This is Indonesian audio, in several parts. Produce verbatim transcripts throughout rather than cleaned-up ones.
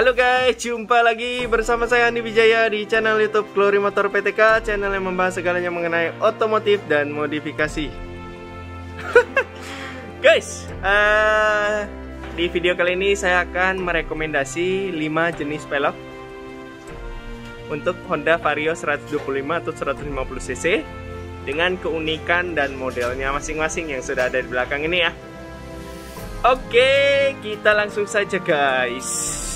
Halo guys, jumpa lagi bersama saya Andi Wijaya di channel YouTube Glory Motor P T K, channel yang membahas segalanya mengenai otomotif dan modifikasi. Guys, uh, di video kali ini saya akan merekomendasi lima jenis pelek untuk Honda Vario seratus dua puluh lima atau seratus lima puluh cc dengan keunikan dan modelnya masing-masing yang sudah ada di belakang ini ya. Oke, kita langsung saja guys.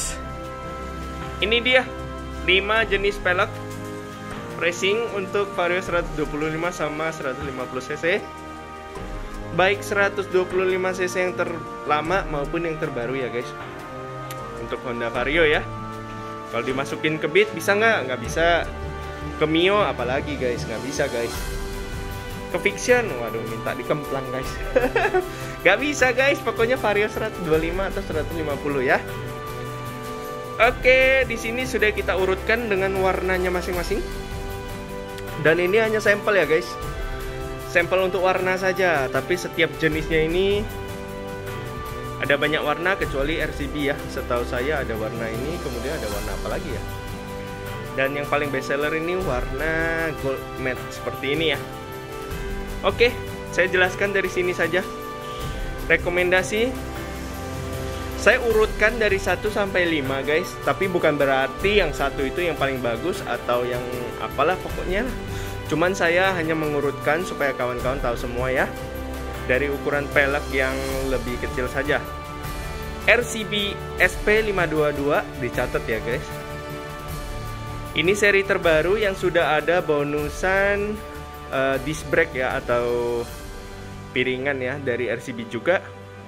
Ini dia lima jenis pelek racing untuk Vario seratus dua puluh lima sama seratus lima puluh cc. Baik seratus dua puluh lima cc yang terlama maupun yang terbaru ya guys. Untuk Honda Vario ya. Kalau dimasukin ke Beat bisa nggak? Nggak bisa. Ke Mio apalagi guys, nggak bisa guys. Ke Fiction, waduh minta dikemplang guys. Gak bisa guys, pokoknya Vario seratus dua puluh lima atau seratus lima puluh ya. Oke, di sini sudah kita urutkan dengan warnanya masing-masing. Dan ini hanya sampel ya guys. Sampel untuk warna saja, tapi setiap jenisnya ini ada banyak warna kecuali R C B ya. Setahu saya ada warna ini, kemudian ada warna apa lagi ya. Dan yang paling best seller ini warna gold matte seperti ini ya. Oke, saya jelaskan dari sini saja. Rekomendasi saya urutkan dari satu sampai lima guys, tapi bukan berarti yang satu itu yang paling bagus atau yang apalah pokoknya. Cuman saya hanya mengurutkan supaya kawan-kawan tahu semua ya. Dari ukuran pelek yang lebih kecil saja. R C B S P lima dua dua dicatat ya guys. Ini seri terbaru yang sudah ada bonusan Uh, disc brake ya atau piringan ya dari R C B juga.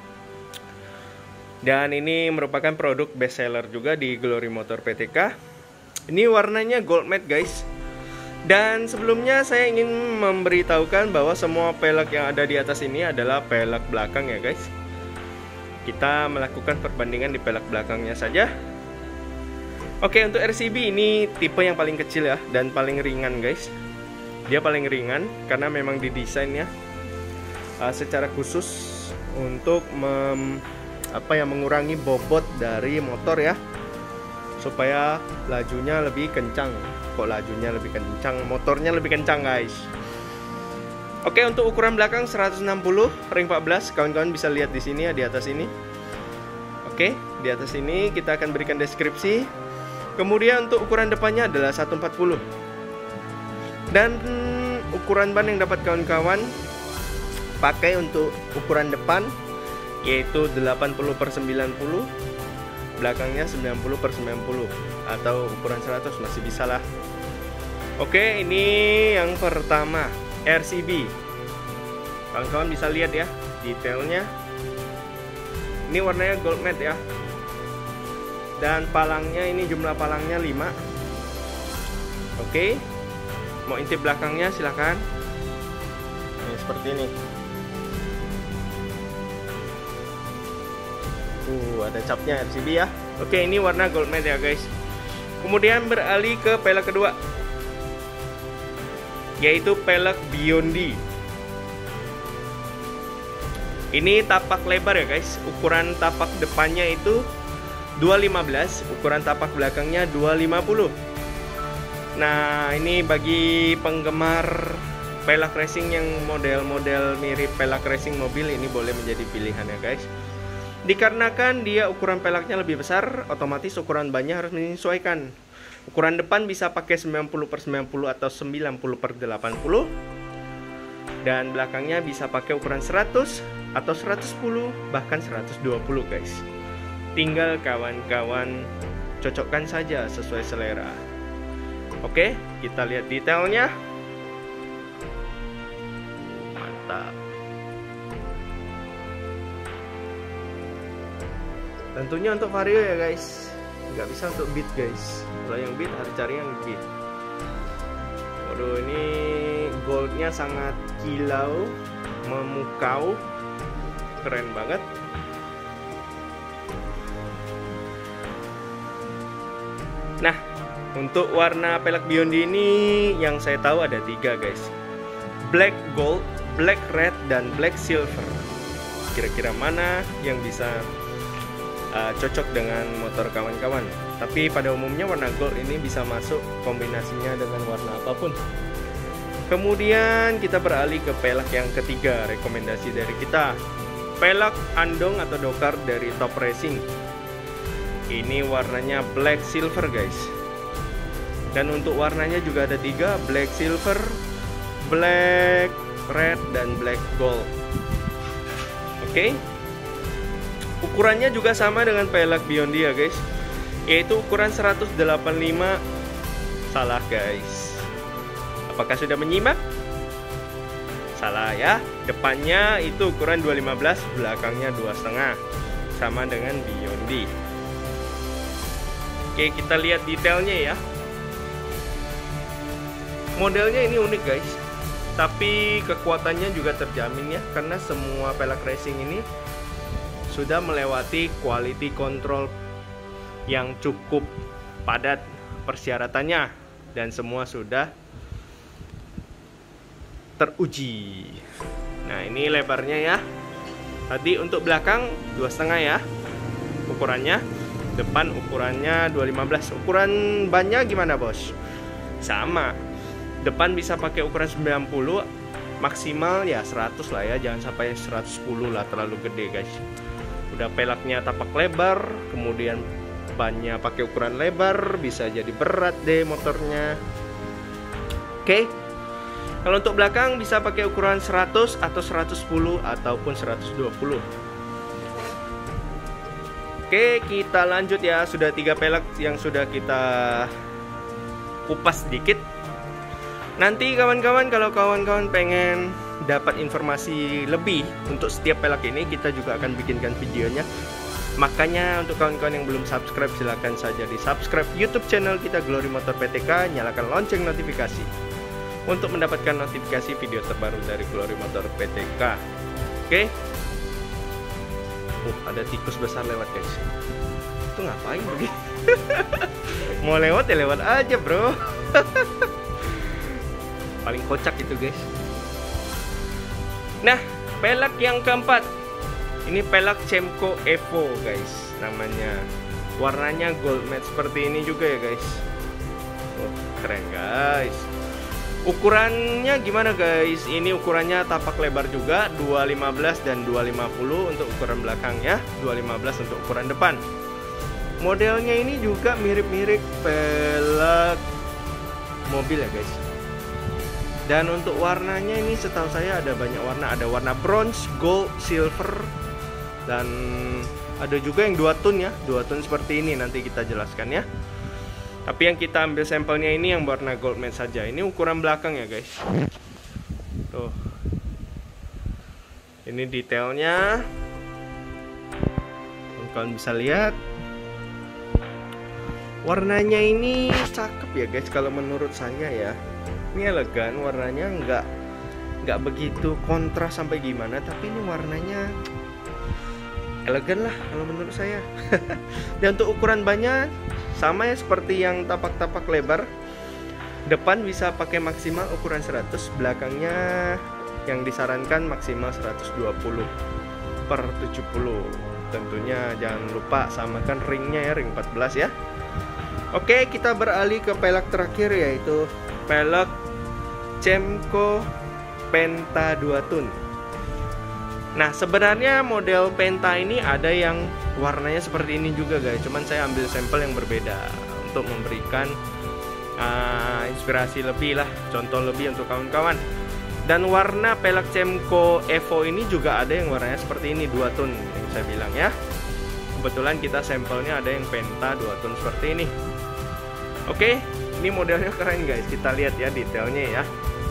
Dan ini merupakan produk best seller juga di Glory Motor P T K. Ini warnanya gold matte guys. Dan sebelumnya saya ingin memberitahukan bahwa semua pelek yang ada di atas ini adalah pelek belakang ya guys. Kita melakukan perbandingan di pelek belakangnya saja. Oke, untuk R C B ini tipe yang paling kecil ya dan paling ringan guys. Dia paling ringan karena memang didesainnya uh, secara khusus untuk mem, apa ya, mengurangi bobot dari motor ya, supaya lajunya lebih kencang. Kok lajunya lebih kencang? Motornya lebih kencang guys. Oke, untuk ukuran belakang seratus enam puluh ring empat belas, kawan-kawan bisa lihat di sini ya, di atas ini. Oke, di atas ini kita akan berikan deskripsi. Kemudian untuk ukuran depannya adalah seratus empat puluh. Dan ukuran ban yang dapat kawan-kawan pakai untuk ukuran depan yaitu delapan puluh per sembilan puluh, belakangnya sembilan puluh per sembilan puluh atau ukuran seratus masih bisa lah. Oke, ini yang pertama R C B. Kawan-kawan bisa lihat ya detailnya. Ini warnanya gold matte ya. Dan palangnya ini jumlah palangnya lima. Oke. Mau intip belakangnya silahkan. Ini seperti ini. Uh, ada capnya R C B ya. Oke, ini warna gold matte ya guys. Kemudian beralih ke pelek kedua, yaitu pelek Biondi. Ini tapak lebar ya guys. Ukuran tapak depannya itu dua lima belas, ukuran tapak belakangnya dua lima puluh. Nah, ini bagi penggemar pelek racing yang model-model mirip pelek racing mobil, ini boleh menjadi pilihan ya guys. Dikarenakan dia ukuran peleknya lebih besar, otomatis ukuran bannya harus menyesuaikan. Ukuran depan bisa pakai sembilan puluh per sembilan puluh atau sembilan puluh per delapan puluh. Dan belakangnya bisa pakai ukuran seratus atau seratus sepuluh, bahkan seratus dua puluh guys. Tinggal kawan-kawan cocokkan saja sesuai selera. Oke, kita lihat detailnya. Mantap. Tentunya untuk Vario ya guys, nggak bisa untuk Beat guys. Kalau yang Beat harus cari yang Beat. Waduh, ini goldnya sangat kilau, memukau, keren banget. Nah, untuk warna pelek Biondi ini yang saya tahu ada tiga guys. Black Gold, Black Red, dan Black Silver. Kira-kira mana yang bisa uh, cocok dengan motor kawan-kawan. Tapi pada umumnya warna gold ini bisa masuk kombinasinya dengan warna apapun. Kemudian kita beralih ke pelek yang ketiga, rekomendasi dari kita. Pelek andong atau dokar dari Top Racing. Ini warnanya black silver guys. Dan untuk warnanya juga ada tiga, black silver, black red, dan black gold. Oke. Ukurannya juga sama dengan pelek Beyondia guys, yaitu ukuran seratus delapan puluh lima. Salah guys. Apakah sudah menyimak? Salah ya. Depannya itu ukuran dua lima belas, belakangnya dua koma lima. Sama dengan Beyondia. Oke, kita lihat detailnya ya. Modelnya ini unik guys. Tapi kekuatannya juga terjamin ya, karena semua pelek racing ini sudah melewati quality control yang cukup padat persyaratannya, dan semua sudah teruji. Nah, ini lebarnya ya. Tadi untuk belakang dua koma lima ya ukurannya. Depan ukurannya dua lima belas. Ukuran bannya gimana bos? Sama. Depan bisa pakai ukuran sembilan puluh, maksimal ya seratus lah ya, jangan sampai seratus sepuluh lah, terlalu gede guys. Udah peleknya tapak lebar, kemudian bannya pakai ukuran lebar, bisa jadi berat deh motornya. Oke. Kalau untuk belakang bisa pakai ukuran seratus atau seratus sepuluh ataupun seratus dua puluh. Oke, kita lanjut ya. Sudah tiga pelek yang sudah kita kupas sedikit. Nanti kawan-kawan, kalau kawan-kawan pengen dapat informasi lebih untuk setiap pelek ini, kita juga akan bikinkan videonya. Makanya untuk kawan-kawan yang belum subscribe, silahkan saja di subscribe YouTube channel kita Glory Motor P T K, nyalakan lonceng notifikasi untuk mendapatkan notifikasi video terbaru dari Glory Motor P T K. Oke. Oh, ada tikus besar lewat guys. Itu ngapain begini? Mau lewat ya lewat aja bro. Paling kocak itu guys. Nah, pelek yang keempat. Ini pelek Cemco Evo guys namanya. Warnanya gold matte seperti ini juga ya guys. Oh, keren guys. Ukurannya gimana guys? Ini ukurannya tapak lebar juga, dua lima belas dan dua lima puluh untuk ukuran belakang ya, dua lima belas untuk ukuran depan. Modelnya ini juga mirip-mirip pelek mobil ya guys. Dan untuk warnanya ini setahu saya ada banyak warna, ada warna bronze, gold, silver, dan ada juga yang dua tone ya, dua tone seperti ini, nanti kita jelaskan ya. Tapi yang kita ambil sampelnya ini yang warna gold matte saja. Ini ukuran belakang ya guys. Tuh. Ini detailnya. Kalian bisa lihat. Warnanya ini cakep ya guys kalau menurut saya ya. Ini elegan, warnanya nggak nggak begitu kontras sampai gimana, tapi ini warnanya elegan lah kalau menurut saya. Dan untuk ukuran bannya sama ya seperti yang tapak-tapak lebar. Depan bisa pakai maksimal ukuran seratus, belakangnya yang disarankan maksimal seratus dua puluh per tujuh puluh. Tentunya jangan lupa samakan ringnya ya, ring empat belas ya. Oke, kita beralih ke pelek terakhir, yaitu pelek Cemco Penta dua tone. Nah, sebenarnya model Penta ini ada yang warnanya seperti ini juga guys, cuman saya ambil sampel yang berbeda untuk memberikan uh, inspirasi lebih lah, contoh lebih untuk kawan-kawan. Dan warna pelek Cemco Evo ini juga ada yang warnanya seperti ini, dua tone yang saya bilang ya. Kebetulan kita sampelnya ada yang Penta dua tone seperti ini. Oke, ini modelnya keren guys, kita lihat ya detailnya ya.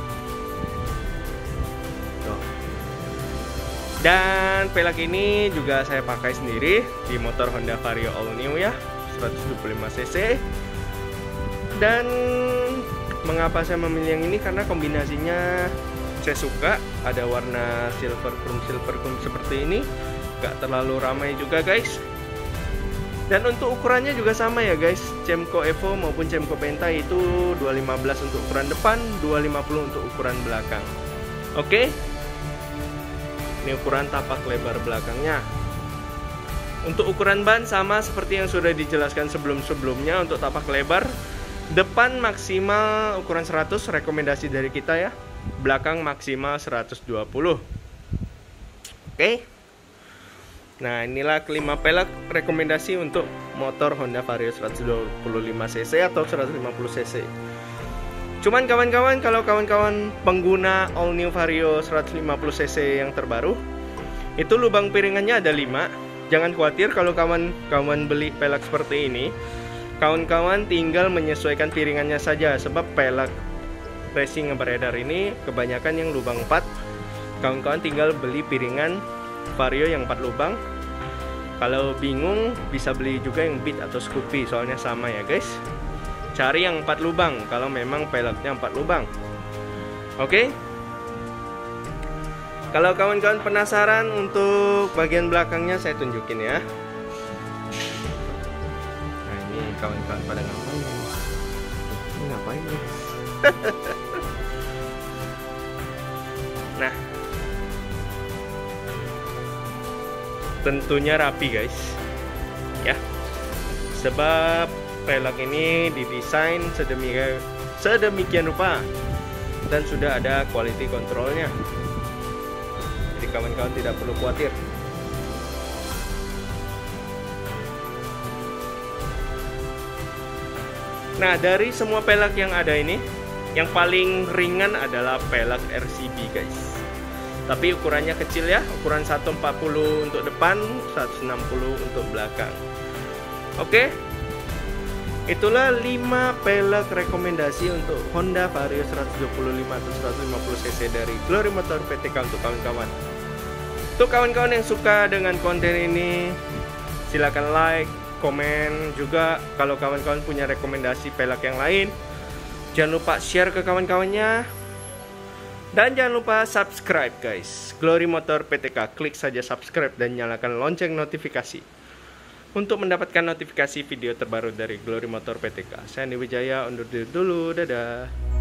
Dan pelek ini juga saya pakai sendiri di motor Honda Vario All New ya, seratus dua puluh lima cc. Dan mengapa saya memilih yang ini? Karena kombinasinya saya suka, ada warna silver chrome silver chrome seperti ini, gak terlalu ramai juga guys. Dan untuk ukurannya juga sama ya guys, Cemco Evo maupun Cemco Penta itu dua lima belas untuk ukuran depan, dua lima puluh untuk ukuran belakang. Oke. Ini ukuran tapak lebar belakangnya. Untuk ukuran ban sama seperti yang sudah dijelaskan sebelum-sebelumnya. Untuk tapak lebar depan maksimal ukuran seratus, rekomendasi dari kita ya. Belakang maksimal seratus dua puluh. Oke. Nah, inilah kelima pelek rekomendasi untuk motor Honda Vario seratus dua puluh lima cc atau seratus lima puluh cc. Cuman kawan-kawan, kalau kawan-kawan pengguna all new Vario seratus lima puluh cc yang terbaru, itu lubang piringannya ada lima. Jangan khawatir kalau kawan-kawan beli pelek seperti ini. Kawan-kawan tinggal menyesuaikan piringannya saja, sebab pelek racing yang beredar ini kebanyakan yang lubang empat. Kawan-kawan tinggal beli piringan Vario yang empat lubang. Kalau bingung bisa beli juga yang Beat atau Scoopy, soalnya sama ya guys. Cari yang empat lubang kalau memang peleknya empat lubang. Oke. Kalau kawan-kawan penasaran untuk bagian belakangnya, saya tunjukin ya. Nah, ini kawan-kawan pada ngapain? Ini ngapain nih? Nah, tentunya rapi guys, ya. Sebab pelek ini didesain sedemikian sedemikian rupa dan sudah ada quality controlnya. Jadi kawan-kawan tidak perlu khawatir. Nah, dari semua pelek yang ada ini, yang paling ringan adalah pelek R C B guys. Tapi ukurannya kecil ya, ukuran seratus empat puluh untuk depan, seratus enam puluh untuk belakang. Oke. Itulah lima pelek rekomendasi untuk Honda Vario seratus dua puluh lima atau seratus lima puluh cc dari Glory Motor P T K untuk kawan-kawan. Untuk kawan-kawan yang suka dengan konten ini, silakan like, komen juga. Kalau kawan-kawan punya rekomendasi pelek yang lain, jangan lupa share ke kawan-kawannya. Dan jangan lupa subscribe guys, Glory Motor P T K. Klik saja subscribe dan nyalakan lonceng notifikasi untuk mendapatkan notifikasi video terbaru dari Glory Motor P T K. Saya Andi Wijaya, undur diri dulu, dadah.